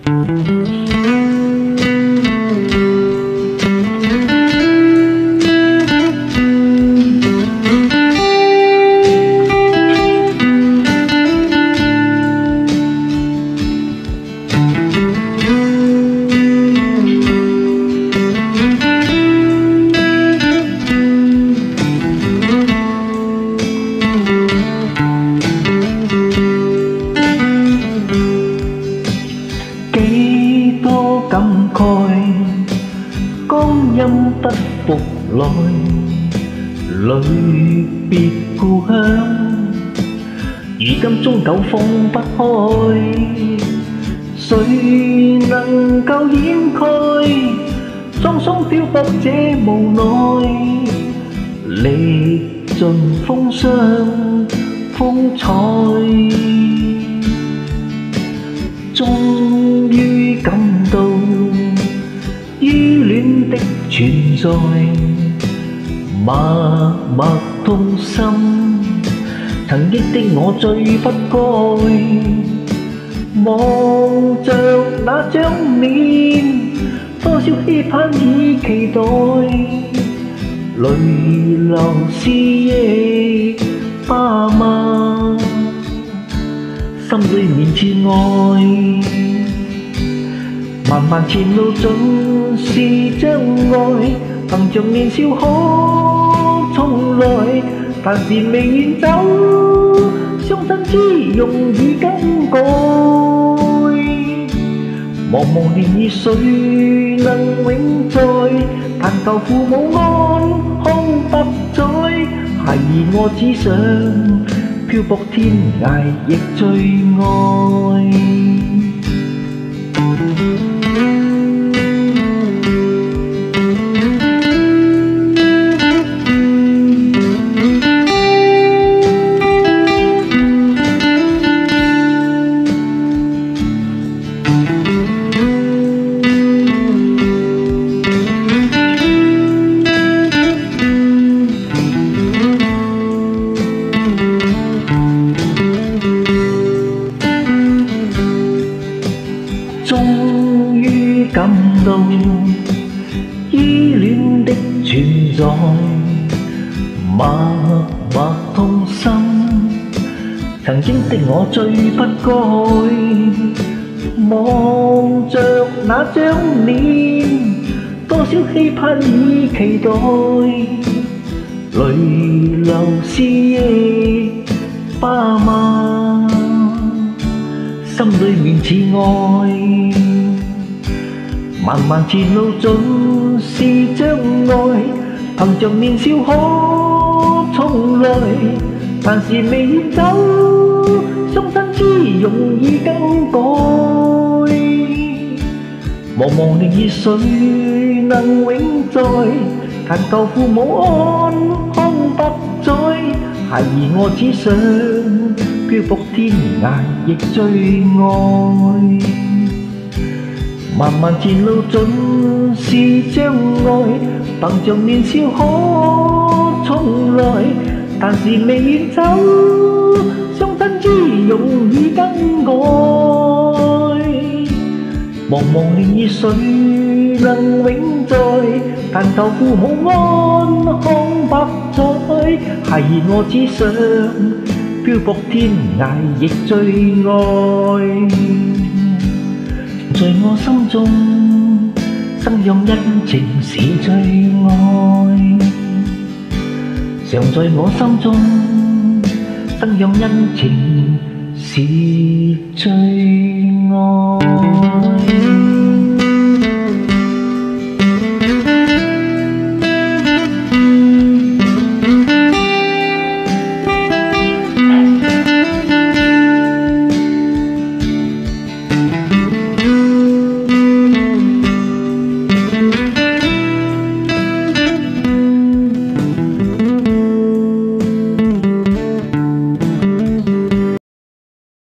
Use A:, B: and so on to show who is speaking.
A: 感慨，光陰不復來，離別故鄉，如今終究放不開，誰能夠掩蓋滄桑漂泊這無奈，歷盡風霜風采，終於感到依戀的存在，默默痛心。曾經的我最不該，望着那張臉，多少期盼與期待，淚流思憶爸媽，心裏面似愛。漫漫前路盡是障礙，憑着年少可重來，但是未遠走，傷心之容易更改。茫茫年月誰能永在？但求父母安康不再。孩兒我只想漂泊天涯亦最愛。終於感到依戀的存在，默默痛心。曾經的我最不該，望着那張臉，多少期盼與期待，淚流思憶爸媽，心裏面似愛。漫漫前路盡是障礙，憑着年少可重來，但是未遠走，傷心之容易更改。茫茫年月誰能永在？但求父母安康不再。孩兒我只想漂泊天涯亦最愛。漫漫前路盡是障礙，憑着年少可重來，但是未遠走，傷心之容易更改。茫茫年月誰能永在？但求父母安康不再。孩兒我只想漂泊天涯亦最愛。在我心中，生養恩情是最愛。常在我心中，生養恩情是最愛。